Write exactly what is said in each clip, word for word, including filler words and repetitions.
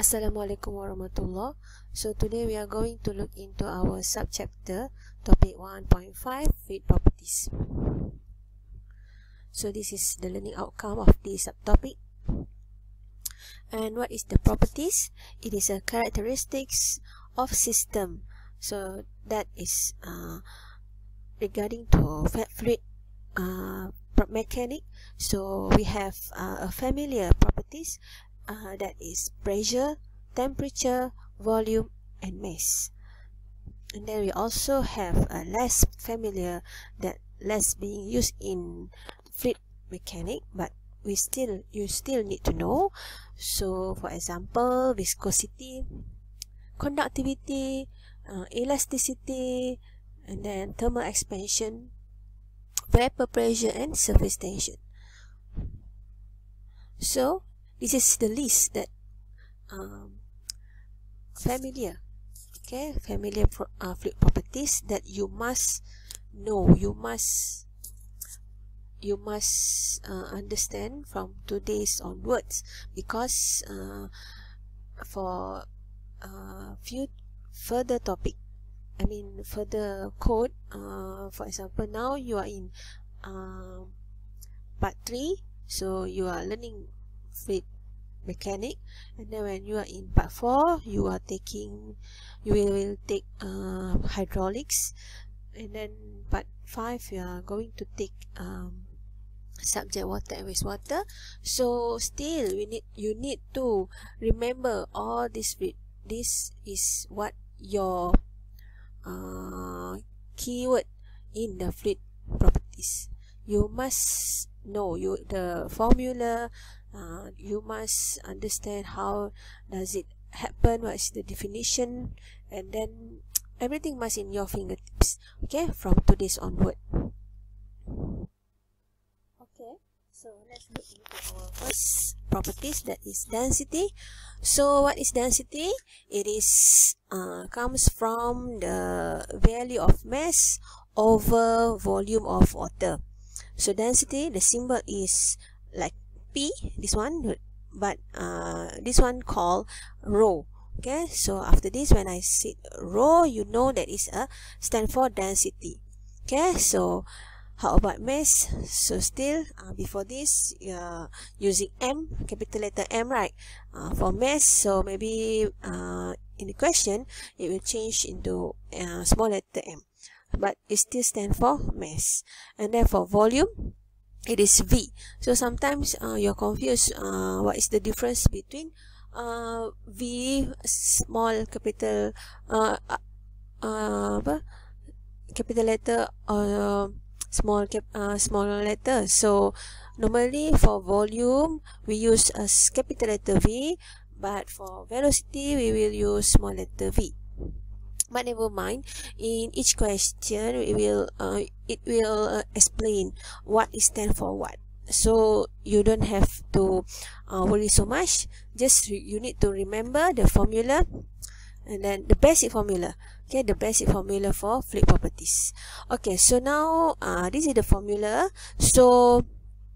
Assalamualaikum warahmatullah. So today we are going to look into our subchapter topic one point five fluid properties. So this is the learning outcome of this subtopic. And what is the properties? It is a characteristics of system. So that is uh, regarding to fluid uh, mechanic. So we have uh, a familiar properties. Uh, that is pressure, temperature, volume, and mass. And then we also have a less familiar, that less being used in fluid mechanic, but we still you still need to know. So for example, viscosity, conductivity, uh, elasticity, and then thermal expansion, vapor pressure, and surface tension. So this is the list that um, familiar, okay, familiar pro uh, fluid properties that you must know, you must you must uh, understand from today's onwards, because uh, for uh, few further topic, I mean further code, uh, for example, now you are in uh, part three, so you are learning fluid mechanic, and then when you are in part four, you are taking you will, will take uh, hydraulics, and then part five you are going to take um, subject water and wastewater. So still we need you need to remember all this. This is what your uh, keyword in the fluid properties. You must know you the formula. Uh, you must understand how does it happen, what is the definition, and then everything must in your fingertips, okay, from today's onward. Okay, so let's look into our first properties, that is density. So what is density? It is uh, comes from the value of mass over volume of water. So density, the symbol is like P, this one, but uh, this one called rho. Okay, so after this, when I say rho, you know that is a stand for density. Okay, so how about mass? So still uh, before this, uh, using M, capital letter M, right, uh, for mass. So maybe uh, in the question it will change into uh, small letter M, but it still stand for mass. And then for volume, it is V. So sometimes uh, you're confused uh, what is the difference between uh, V, small capital uh, uh, capital letter, or uh, small cap uh, small letter. So normally for volume we use a capital letter V, but for velocity we will use small letter V. But never mind, in each question it will uh, it will uh, explain what is stand for what, so you don't have to uh, worry so much. Just you need to remember the formula, and then the basic formula, okay, the basic formula for fluid properties. Okay, so now uh, this is the formula. So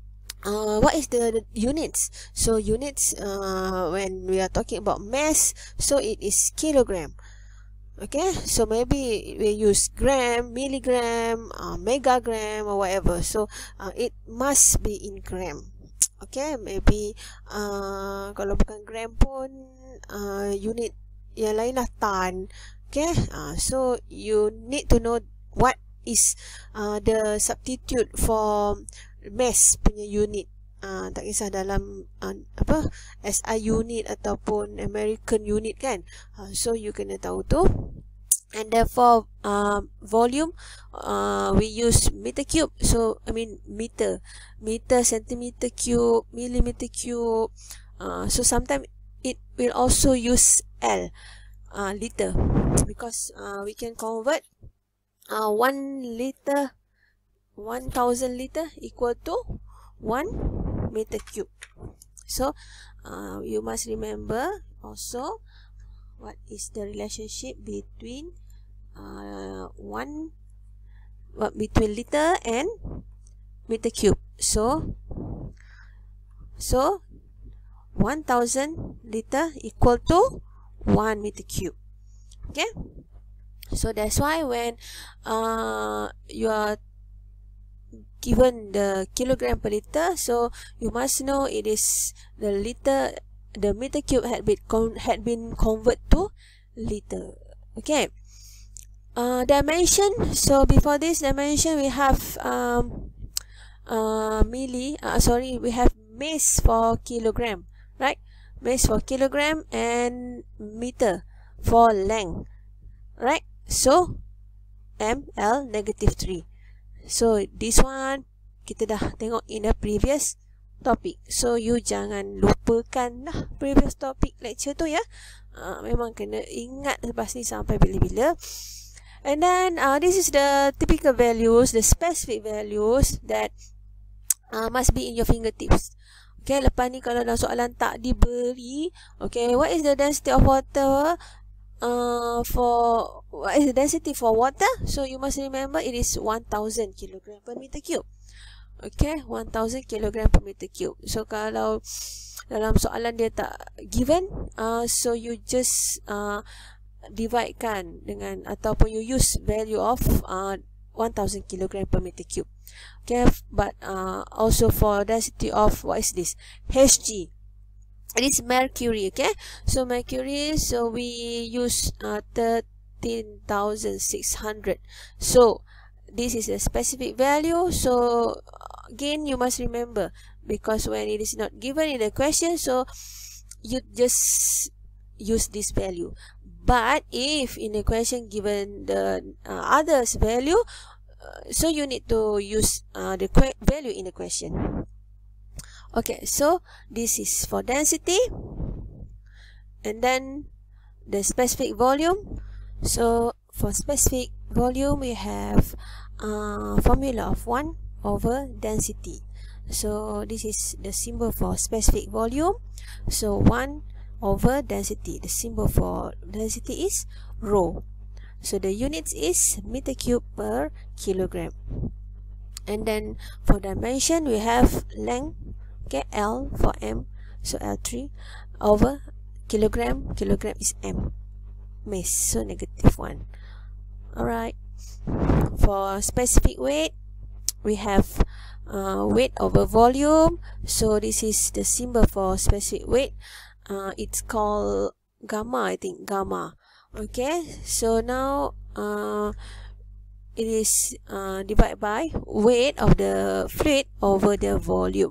Uh, what is the, the units? So units, uh, when we are talking about mass, so it is kilogram. Okay, so maybe we use gram, milligram, uh, megagram, or whatever. So uh, it must be in gram. Okay, maybe uh, kalau bukan gram pun uh, unit yang lain lah tan. Okay, uh, so you need to know what is uh, the substitute for mass punya unit. Uh, tak kisah dalam uh, apa S I unit ataupun American unit kan, uh, so you kena tahu tu. And therefore uh, volume, uh, we use meter cube. So I mean meter meter centimeter cube, millimeter cube. Uh, so sometimes it will also use L, uh, liter, because uh, we can convert uh, one liter, one thousand liter equal to one meter cube. So uh, you must remember also what is the relationship between uh, one what between liter and meter cube. So so one thousand liter equal to one meter cube. Okay, so that's why when uh, you are given the kilogram per liter, so you must know it is the liter, the meter cube had been con had been converted to liter. Okay, uh, dimension. So before this dimension, we have um, uh, milli. Uh, sorry, we have mass for kilogram, right? Mass for kilogram and meter for length, right? So ml negative three. So this one kita dah tengok in a previous topic. So you jangan lupakan lah previous topic lecture tu ya. Uh, memang kena ingat lepas ni sampai bila-bila. And then uh, this is the typical values, the specific values that uh, must be in your fingertips. Okay, lepas ni kalau dalam soalan tak diberi, okay, what is the density of water? Uh, for what is the density for water? So you must remember it is one thousand kilogram per meter cube. Okay, one thousand kilogram per meter cube. So kalau dalam soalan dia tak given, uh, so you just uh, dividekan dengan ataupun you use value of uh, one thousand kilogram per meter cube. Okay, but uh, also for density of what is this? Hg. It is mercury. Okay, so mercury, so we use uh, thirteen thousand six hundred. So this is a specific value. So again, you must remember, because when it is not given in the question, so you just use this value. But if in the question given the uh, others value, uh, so you need to use uh, the value in the question. Okay, so this is for density, and then the specific volume. So for specific volume, we have uh, formula of one over density. So this is the symbol for specific volume. So one over density. The symbol for density is rho. So the units is meter cube per kilogram. And then for dimension, we have length. Okay, L for M, so L three over kilogram. Kilogram is M. Mass, so negative one. Alright. For specific weight, we have uh, weight over volume. So this is the symbol for specific weight. Uh, it's called gamma, I think, gamma. Okay, so now uh, it is uh, divided by weight of the fluid over the volume.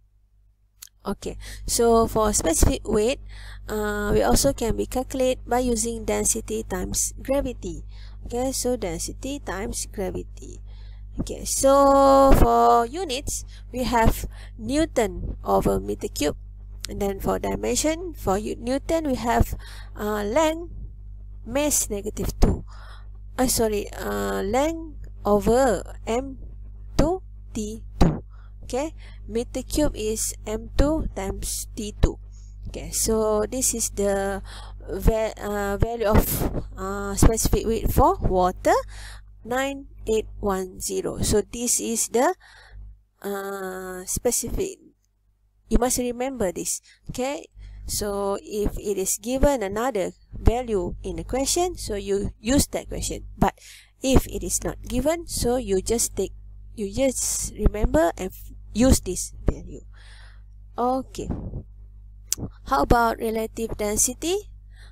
Okay, so for specific weight, uh, we also can be calculated by using density times gravity. Okay, so density times gravity. Okay, so for units, we have Newton over meter cube. And then for dimension, for Newton, we have uh, length, mass negative two. Uh, sorry, uh, length over M two T two. Okay, meter cube is M two times T two. Okay, so this is the va uh, value of uh, specific weight for water, nine eight one zero. So this is the uh, specific. You must remember this. Okay, so if it is given another value in the question, so you use that question. But if it is not given, so you just take, you just remember and use this value. Okay, how about relative density?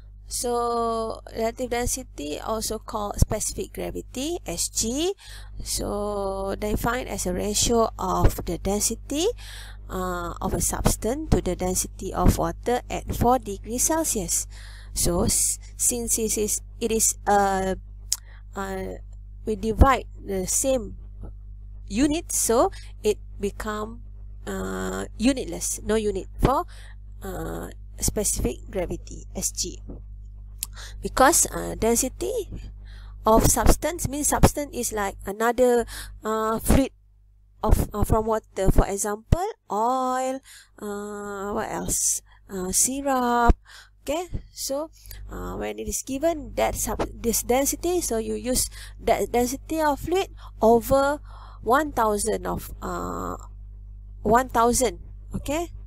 So relative density, also called specific gravity, S G. So defined as a ratio of the density uh, of a substance to the density of water at four degrees Celsius. So since it is it is uh, uh, we divide the same unit, so it become uh, unitless, no unit for uh, specific gravity, S G. Because uh, density of substance means substance is like another uh, fluid of uh, from water. For example, oil, uh, what else, uh, syrup. Okay, so uh, when it is given that sub this density, so you use that density of fluid over one thousand of uh, one thousand. Okay,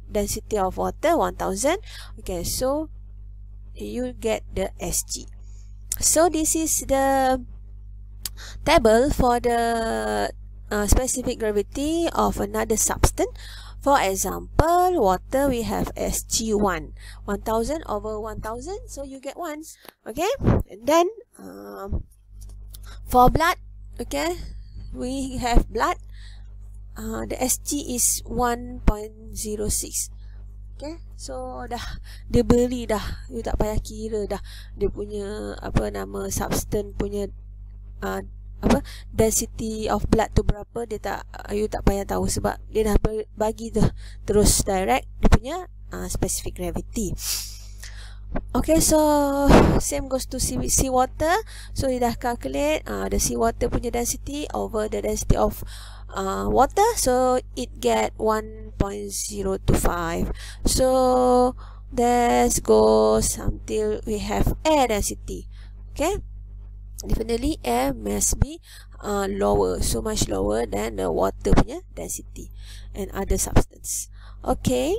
density of water one thousand. Okay, so you get the S G. So this is the table for the uh, specific gravity of another substance. For example, water, we have S G one, one thousand over one thousand, so you get one. Okay, and then um, for blood, okay, we have blood, uh, the S G is one point zero six. Okay, so dah dia beri dah, you tak payah kira dah dia punya apa nama substance punya uh, apa density of blood tu berapa, dia tak, you tak payah tahu sebab dia dah bagi tu terus direct dia punya uh, specific gravity. Okay, so same goes to sea, sea water. So you dah calculate uh, the sea water punya density over the density of uh, water, so it get one point zero two five. So that goes until we have air density. Okay, definitely air must be uh, lower, so much lower than the water punya density and other substance. Okay,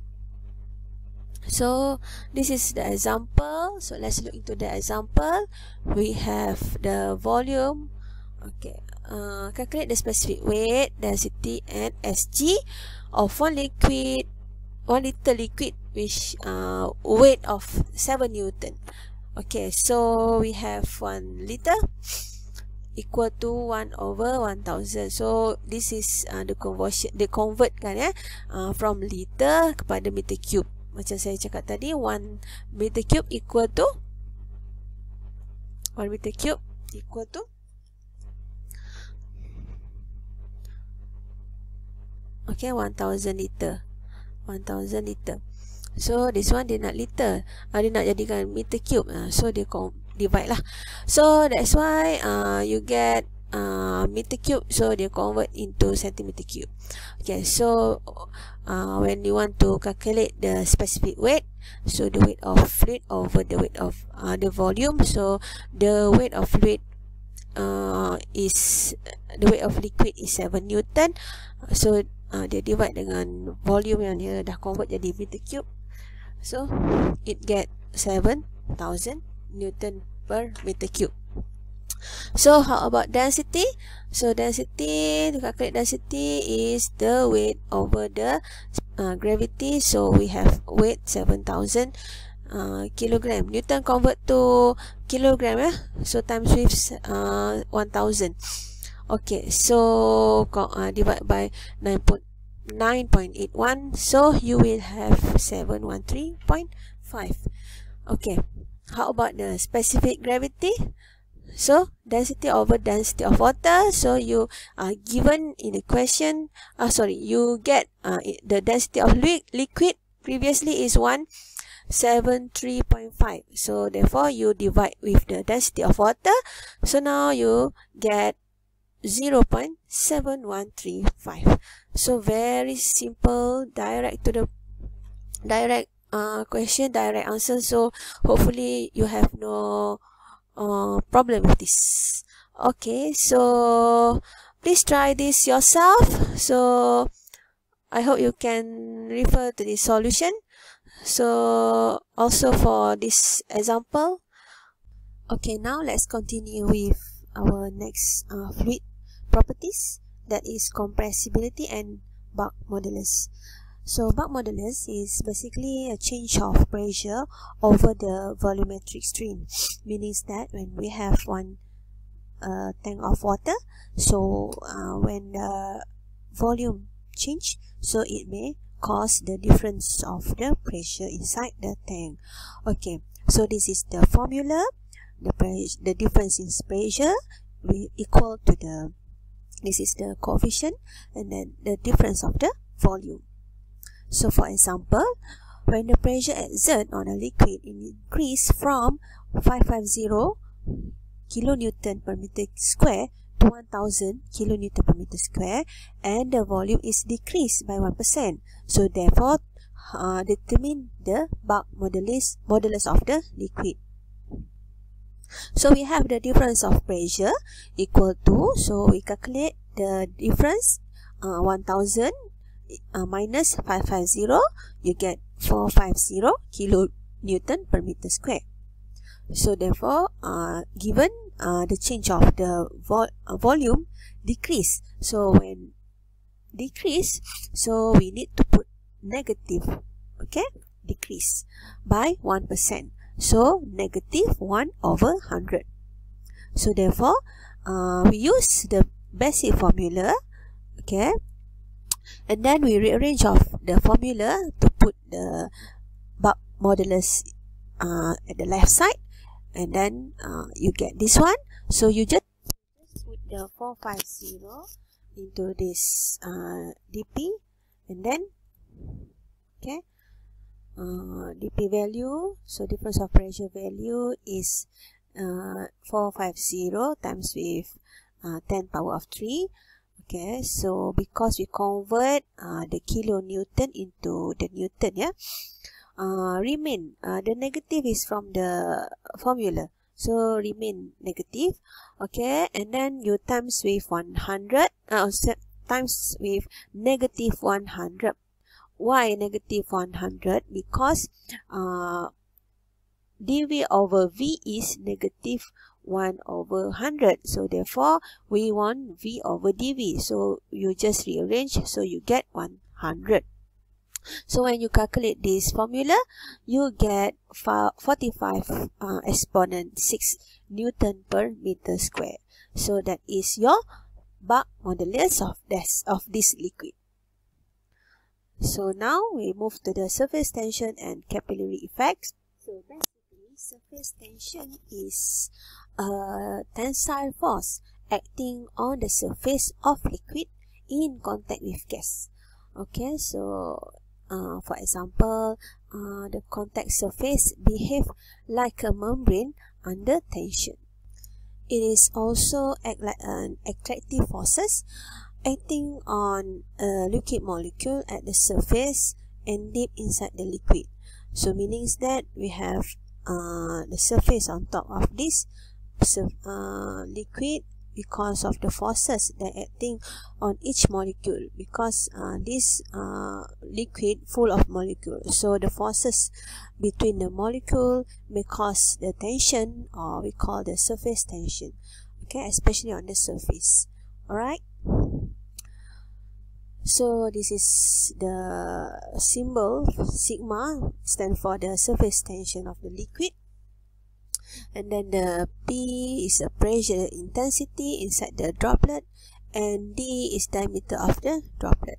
so this is the example. So let's look into the example. We have the volume. Okay, uh, calculate the specific weight, density, and S G of one liquid, one liter liquid, which uh, weight of seven newton. Okay, so we have one liter equal to one over one thousand. So this is uh, the conversion, the convert kan ya, uh, from liter kepada meter cube. Macam saya cakap tadi, one meter cube equal to one meter cube equal to okay, one thousand liter. one thousand liter. So this one dia nak liter, uh, dia nak jadikan meter cube, uh, so dia divide lah. So that's why uh, you get uh, meter cube, so dia convert into centimeter cube. Okay, so uh, when you want to calculate the specific weight, so the weight of fluid over the weight of uh, the volume, so the weight of fluid uh, is the weight of liquid is seven newton, so uh, dia divide dengan volume yang dia dah convert jadi meter cube, so it get seven thousand newton per meter cube. So how about density? So density, to calculate density is the weight over the uh, gravity. So we have weight seven thousand uh, kilogram. Newton convert to kilogram ya. So times with uh, one thousand. Okay, so uh, divide by nine point eight one. So you will have seven hundred thirteen point five. Okay, how about the specific gravity? So density over density of water. So you are given in the question, uh, sorry, you get uh, the density of li liquid previously is one seventy-three point five. So therefore you divide with the density of water. So now you get zero point seven one three five. So very simple, direct to the direct uh, question, direct answer. So hopefully you have no Uh, problem with this. Okay, so please try this yourself. So I hope you can refer to the solution. So also for this example. Okay, now let's continue with our next uh, fluid properties, that is compressibility and bulk modulus. So bulk modulus is basically a change of pressure over the volumetric stream, meaning that when we have one uh, tank of water, so uh, when the volume change, so it may cause the difference of the pressure inside the tank. Okay, so this is the formula. The pressure, the difference in pressure will equal to the, this is the coefficient, and then the difference of the volume. So for example, when the pressure exerted on a liquid increase from five hundred fifty kilonewton per meter square to one thousand kilonewton per meter square, and the volume is decreased by one percent. So therefore, uh, determine the bulk modulus, modulus of the liquid. So we have the difference of pressure equal to, so we calculate the difference, uh, one thousand uh, minus five hundred fifty, you get four hundred fifty kilonewton per meter square. So therefore, uh, given uh, the change of the vol uh, volume decrease, so when decrease, so we need to put negative, okay, decrease by one percent. So negative one over one hundred. So therefore, uh, we use the basic formula, okay, and then we rearrange of the formula to put the bulk modulus uh, at the left side, and then uh, you get this one. So you just, just put the four hundred fifty into this uh, D P, and then okay, uh, D P value, so difference of pressure value is uh, four hundred fifty times with uh, ten power of three. Okay, so because we convert uh, the kilonewton into the newton, yeah, uh, remain uh, the negative is from the formula, so remain negative. Okay, and then you times with one hundred, uh, times with negative one hundred. Why negative one hundred? Because uh, dV over V is negative one over one hundred. So therefore, we want V over dV. So you just rearrange, so you get one hundred. So when you calculate this formula, you get forty-five uh, exponent six Newton per meter square. So that is your bulk modulus of this, of this liquid. So now we move to the surface tension and capillary effects. So basically, surface tension is a tensile force acting on the surface of liquid in contact with gas. Okay, so uh, for example, uh, the contact surface behave like a membrane under tension. It is also act like an attractive forces acting on a liquid molecule at the surface and deep inside the liquid. So meaning that we have uh, the surface on top of this uh, liquid because of the forces that acting on each molecule, because uh, this uh, liquid full of molecules, so the forces between the molecule may cause the tension, or we call the surface tension, okay, especially on the surface. Alright, so this is the symbol sigma, stand for the surface tension of the liquid. And then the P is the pressure intensity inside the droplet, and D is diameter of the droplet.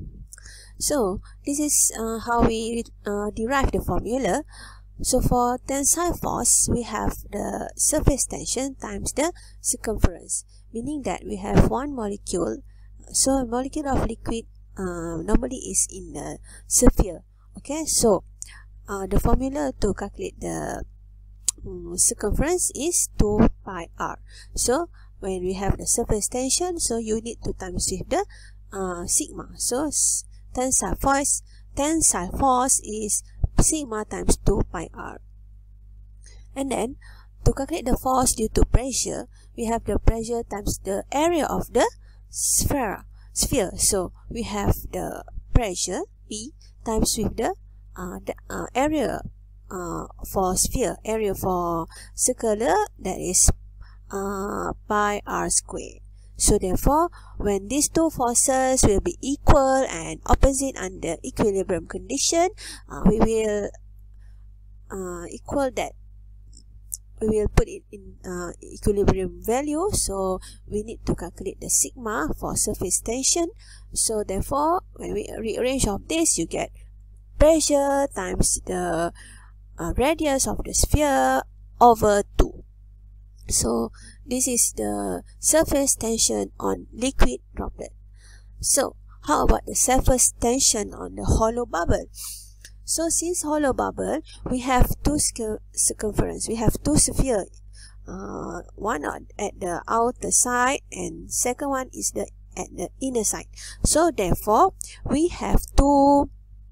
So this is uh, how we uh, derive the formula. So for tensile force, we have the surface tension times the circumference, meaning that we have one molecule. So a molecule of liquid uh, normally is in the sphere. Okay, so uh, the formula to calculate the um, circumference is two pi r. So when we have the surface tension, so you need to times with the uh, sigma. So tensile force, tensile force is sigma times two pi r. And then to calculate the force due to pressure, we have the pressure times the area of the sphere. Sphere. So we have the pressure P times with the, uh, the uh, area uh, for sphere, area for circular, that is uh, pi r square. So therefore, when these two forces will be equal and opposite under equilibrium condition, uh, we will uh, equal that. We will put it in uh, equilibrium value. So we need to calculate the sigma for surface tension. So therefore, when we rearrange of this, you get pressure times the uh, radius of the sphere over two. So this is the surface tension on liquid droplet. So how about the surface tension on the hollow bubble? So since hollow bubble, we have two circumference, we have two spheres, uh, one at the outer side and second one is the at the inner side. So therefore, we have two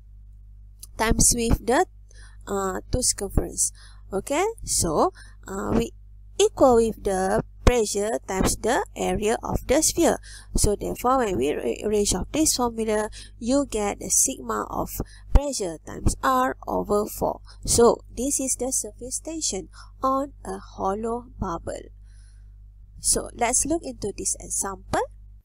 times with the uh, two circumference. Okay, so uh, we equal with the pressure times the area of the sphere. So therefore, when we rearrange of this formula, you get the sigma of pressure times R over four. So this is the surface tension on a hollow bubble. So let's look into this example.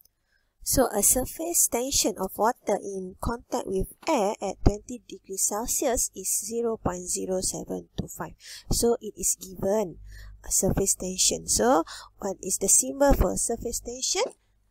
So a surface tension of water in contact with air at twenty degrees Celsius is zero point zero seven two five. So it is given a surface tension. So what is the symbol for surface tension?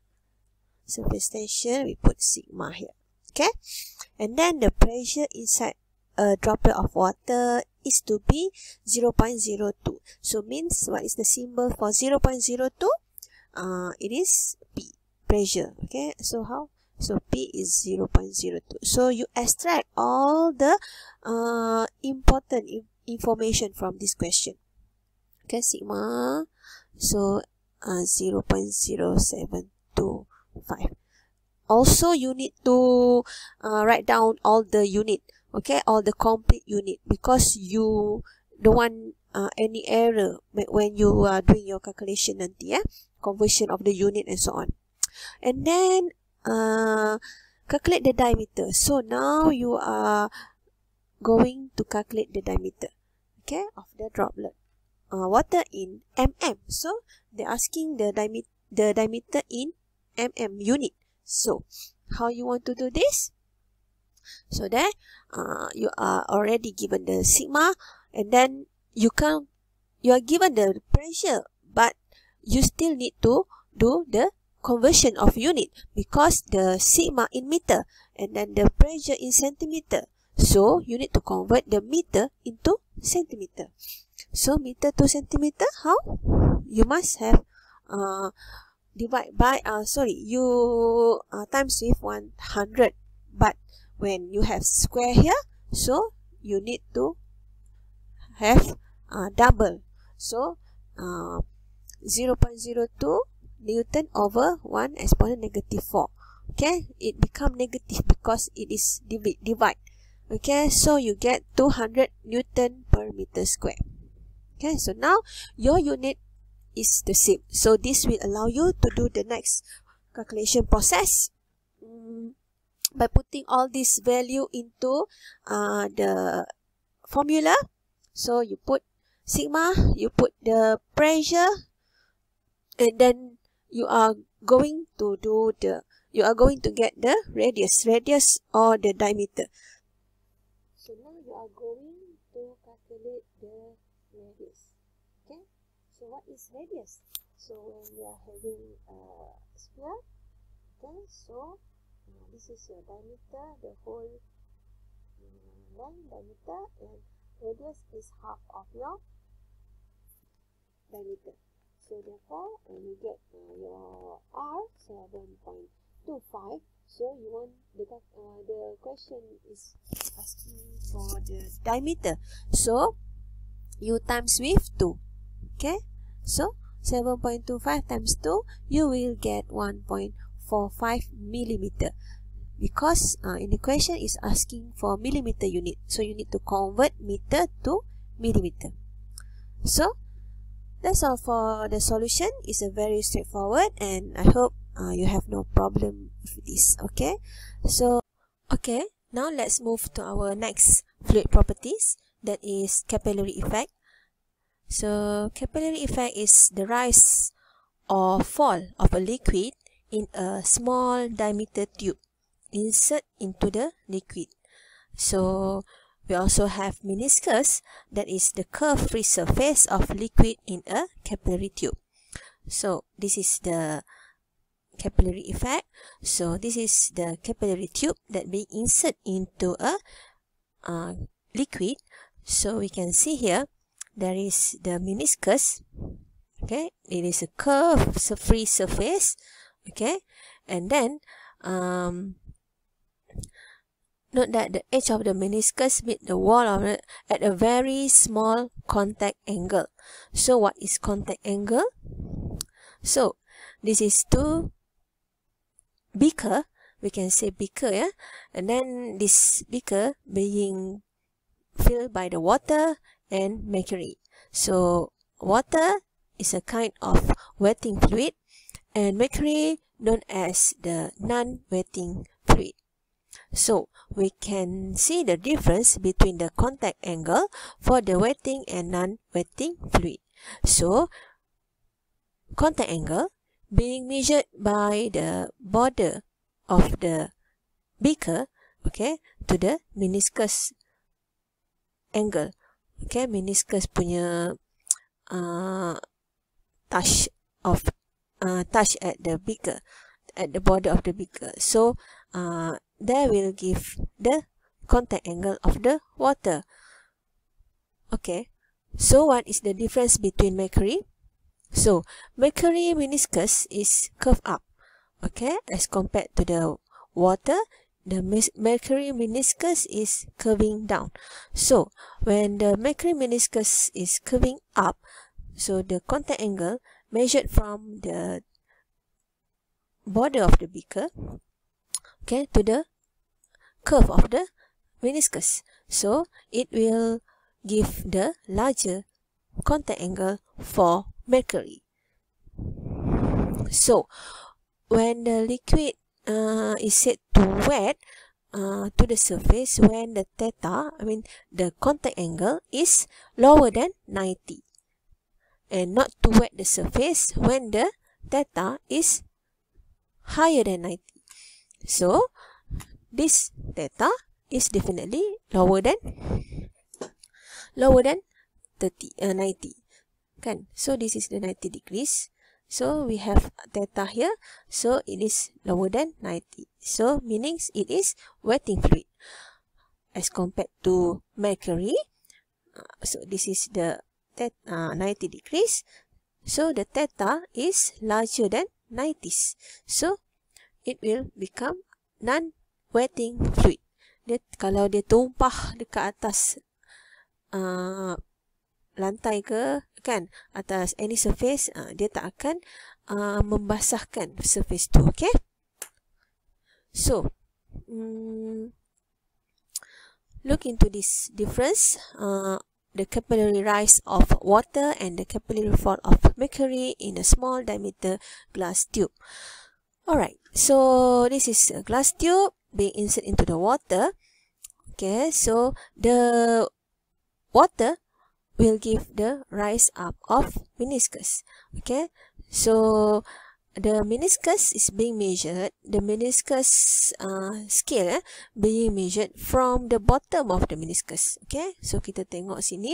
Surface tension, we put sigma here. Okay. And then the pressure inside a droplet of water is to be zero point zero two. So means what is the symbol for zero point zero two? Uh, it is P. Pressure. Okay, so how? So P is zero point zero two. So you extract all the uh, important in information from this question. Okay, sigma, so uh, zero point zero seven two five. Also, you need to uh, write down all the unit. Okay, all the complete unit, because you don't want uh, any error when you are doing your calculation nanti, yeah? Conversion of the unit and so on. And then uh, calculate the diameter. So now you are going to calculate the diameter, okay, of the droplet uh, water in mm. So they're asking the diameter the diameter in mm unit. So how you want to do this? So there uh, you are already given the sigma, and then you can you are given the pressure, but you still need to do the conversion of unit, because the sigma in meter and then the pressure in centimeter. So you need to convert the meter into centimeter. So meter to centimeter, how? You must have uh, divide by uh, sorry you uh, times with one hundred, but when you have square here, so you need to have uh, double. So uh, zero point zero two Newton over one exponent negative four. Okay, it become negative because it is divi divide. Okay, so you get two hundred Newton per meter square. Okay, so now your unit is the same. So this will allow you to do the next calculation process um, by putting all this value into uh, the formula. So you put sigma, you put the pressure, and then you are going to do the you are going to get the radius radius or the diameter. So now you are going to calculate the radius. Okay, so what is radius? So when you are having a sphere, okay, so uh, this is your diameter, the whole uh, length diameter, and radius is half of your diameter. So therefore, uh, you get uh, your R seven point two five. So you want the uh, the question is asking for the diameter. So you times with two. Okay. So seven point two five times two, you will get one point four five millimeter. Because uh, in the question is asking for millimeter unit, so you need to convert meter to millimeter. So that's all for the solution. It's a very straightforward, and I hope uh, you have no problem with this. Okay, so okay, now let's move to our next fluid properties, that is capillary effect. So capillary effect is the rise or fall of a liquid in a small diameter tube insert into the liquid. So we also have meniscus, that is the curve-free surface of liquid in a capillary tube. So this is the capillary effect. So this is the capillary tube that we insert into a uh, liquid. So we can see here there is the meniscus. Okay, it is a curve-free surface. Okay, and then um, note that the edge of the meniscus meet the wall of it at a very small contact angle. So what is contact angle? So this is two beaker, we can say beaker, yeah, and then this beaker being filled by the water and mercury. So water is a kind of wetting fluid, and mercury known as the non-wetting fluid. So we can see the difference between the contact angle for the wetting and non-wetting fluid. So contact angle being measured by the border of the beaker, okay, to the meniscus angle, okay, meniscus punya uh, touch of uh, touch at the beaker, at the border of the beaker. So uh, that will give the contact angle of the water. Okay, so what is the difference between mercury? So mercury meniscus is curved up, okay, as compared to the water, the mercury meniscus is curving down. So when the mercury meniscus is curving up, so the contact angle measured from the border of the beaker, okay, to the curve of the meniscus. So it will give the larger contact angle for mercury. So when the liquid uh, is set to wet uh, to the surface, when the theta, I mean the contact angle is lower than ninety, and not to wet the surface when the theta is higher than ninety. So this theta is definitely lower than lower than thirty, uh, ninety, kan? So this is the ninety degrees. So we have theta here, so it is lower than ninety. So meaning it is wetting fluid as compared to mercury. Uh, so this is the theta, uh, ninety degrees. So the theta is larger than ninety. So it will become non-wetting fluid. Dia, kalau dia tumpah dekat atas uh, lantai ke, kan, atas any surface, uh, dia tak akan uh, membasahkan surface tu. Okay, so um, look into this difference, uh, the capillary rise of water and the capillary fall of mercury in a small diameter glass tube. Alright, so this is a glass tube being inserted into the water. Okay, so the water will give the rise up of meniscus. Okay, so the meniscus is being measured, the meniscus uh, scale eh, being measured from the bottom of the meniscus. Okay, so kita tengok sini.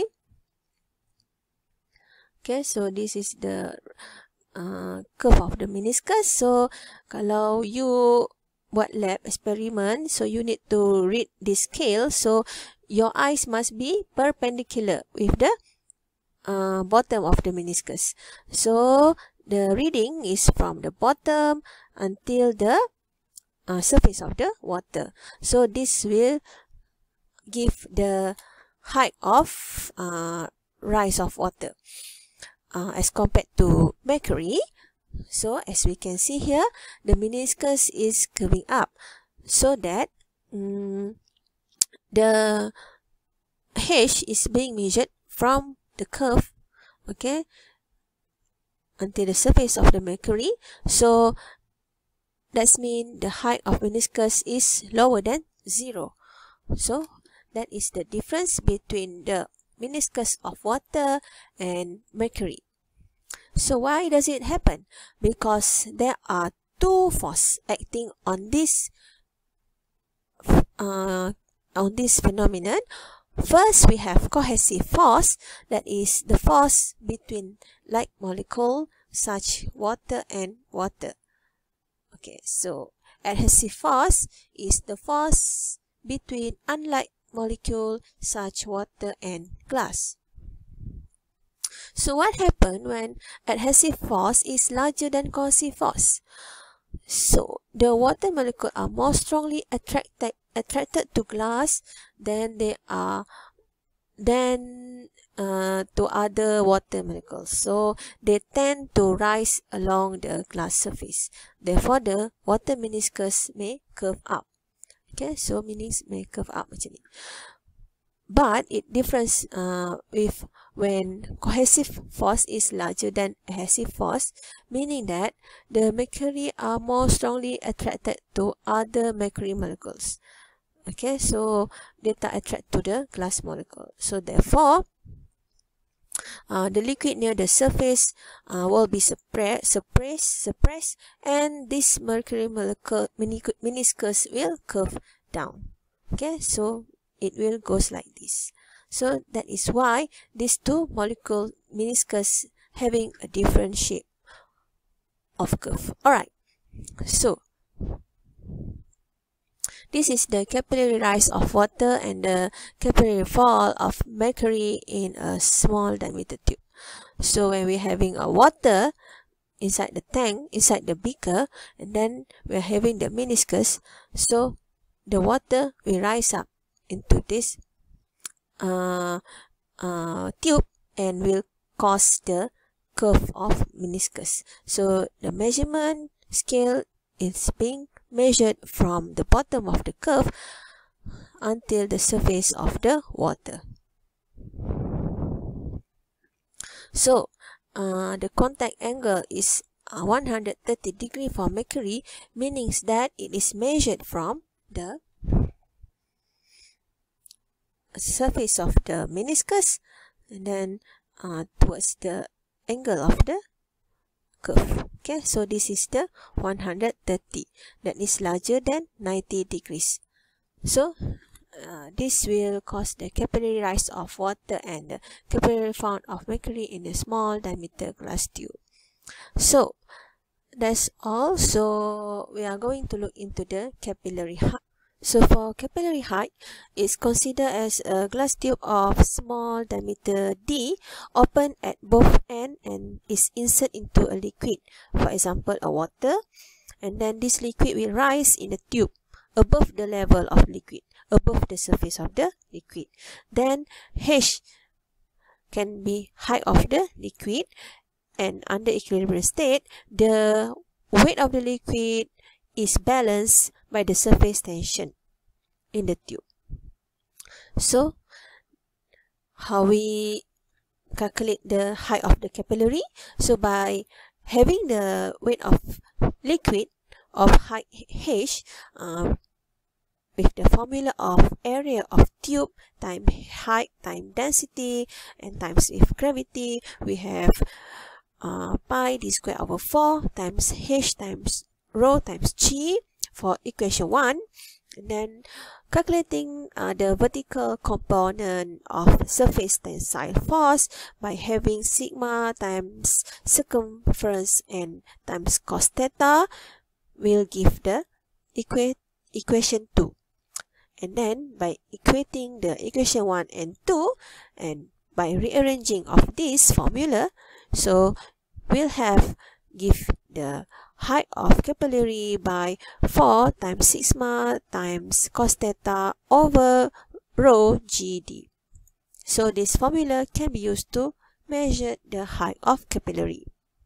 Okay, so this is the uh, curve of the meniscus. So kalau you buat lab experiment, so you need to read this scale. So your eyes must be perpendicular with the uh, bottom of the meniscus. So the reading is from the bottom until the uh, surface of the water. So this will give the height of uh, rise of water uh, as compared to mercury. So as we can see here, the meniscus is curving up, so that um, the H is being measured from the curve, okay, until the surface of the mercury. So that means the height of meniscus is lower than zero. So that is the difference between the meniscus of water and mercury. So why does it happen? Because there are two forces acting on this uh, on this phenomenon. First, we have cohesive force, that is the force between like molecule such water and water. Okay, so adhesive force is the force between unlike molecule such water and glass. So what happens when adhesive force is larger than cohesive force? So the water molecules are more strongly attracted attracted to glass than they are than uh, to other water molecules. So they tend to rise along the glass surface. Therefore, the water meniscus may curve up. Okay, so meaning may curve up macam ni. but it differs uh, with when cohesive force is larger than adhesive force, meaning that the mercury are more strongly attracted to other mercury molecules. Okay, so they attract to the glass molecule. So therefore, uh, the liquid near the surface uh, will be suppressed, suppressed, suppressed, and this mercury molecule meniscus will curve down. Okay, so it will goes like this. So that is why these two molecule meniscus having a different shape of curve. Alright, so this is the capillary rise of water and the capillary fall of mercury in a small diameter tube. So when we're having a water inside the tank, inside the beaker, and then we're having the meniscus, so the water will rise up into this uh, uh, tube and will cause the curve of meniscus. So the measurement scale is being measured from the bottom of the curve until the surface of the water. So uh, the contact angle is uh, one hundred thirty degrees for mercury, meaning that it is measured from the surface of the meniscus and then uh, towards the angle of the curve. Okay, so this is the one hundred thirty, that is larger than ninety degrees. So uh, this will cause the capillary rise of water and the capillary fall of mercury in a small diameter glass tube. So that's all. So we are going to look into the capillary height. So for capillary height, is considered as a glass tube of small diameter D, open at both ends and is inserted into a liquid, for example a water, and then this liquid will rise in the tube above the level of liquid, above the surface of the liquid. Then H can be height of the liquid, and under equilibrium state, the weight of the liquid is balanced by the surface tension in the tube. So how we calculate the height of the capillary? So by having the weight of liquid of height H uh, with the formula of area of tube times height times density and times with gravity, we have uh, pi d squared over four times H times rho times G for equation one, and then calculating uh, the vertical component of surface tensile force by having sigma times circumference and times cos theta will give the equa equation two. And then by equating the equation one and two and by rearranging of this formula, so we'll have give the height of capillary by four times sigma times cos theta over rho G D. So this formula can be used to measure the height of capillary.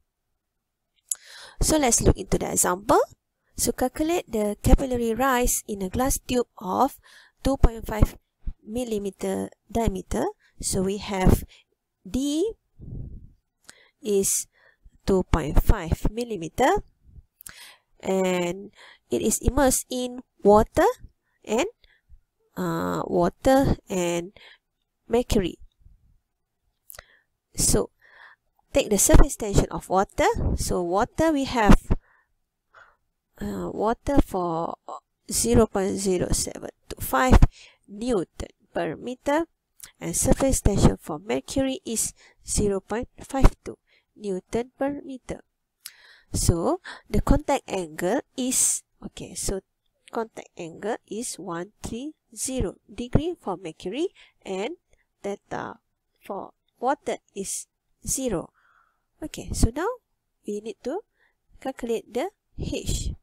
So let's look into the example. So calculate the capillary rise in a glass tube of two point five millimeter diameter. So we have D is two point five millimeter and it is immersed in water and uh, water and mercury. So take the surface tension of water. So water we have uh, water for zero point zero seven two five Newton per meter, and surface tension for mercury is zero point five two Newton per meter. So the contact angle is, okay, so contact angle is one hundred thirty degree for mercury and theta for water is zero. Okay, so now we need to calculate the H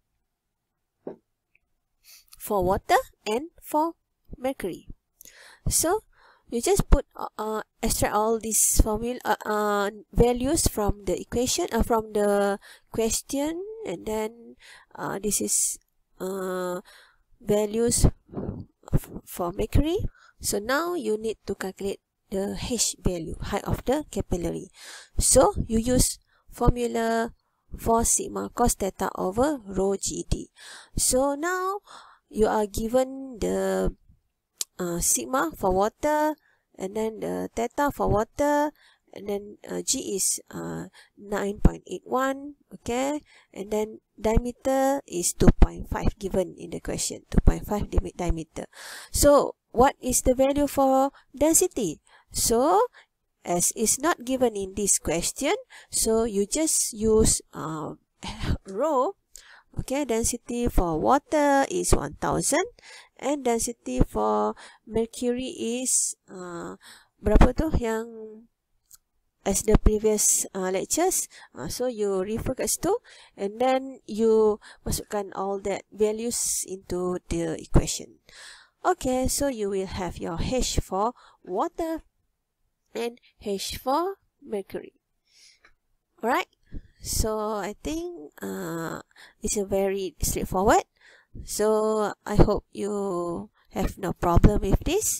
for water and for mercury. So you just put uh, uh, extract all these formula uh, uh, values from the equation uh, from the question, and then uh, this is uh, values for mercury. So now you need to calculate the H value, height of the capillary. So you use formula for sigma cos theta over rho G D. So now you are given the uh, sigma for water, and then the theta for water, and then uh, G is uh, nine point eight one, okay, and then diameter is two point five given in the question, two point five diameter. So what is the value for density? So as is not given in this question, so you just use uh, rho. Okay, density for water is one thousand, and density for mercury is uh, berapa tu yang as the previous uh, lectures. Uh, so you refer kat situ, and then you masukkan all that values into the equation. Okay, so you will have your H for water and H for mercury. Alright, so I think uh, it's a very straightforward. So I hope you have no problem with this.